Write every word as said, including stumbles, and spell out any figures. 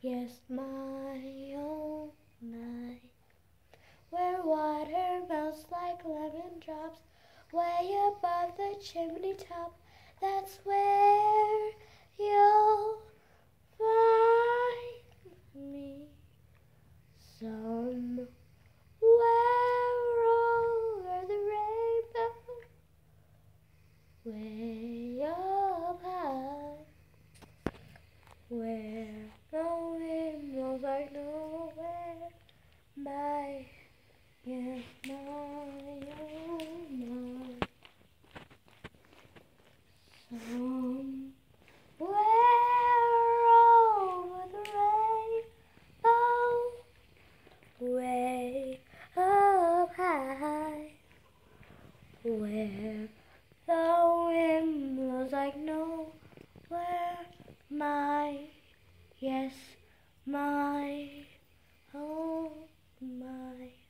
Yes, my, oh my. Where water melts like lemon drops, way above the chimney top, that's where you'll find me. Somewhere over the rainbow, way up high, where no wind blows like nowhere. My, yes, my, oh my. Somewhere over the rainbow, way up high, where the wind blows like nowhere. My, yes, my.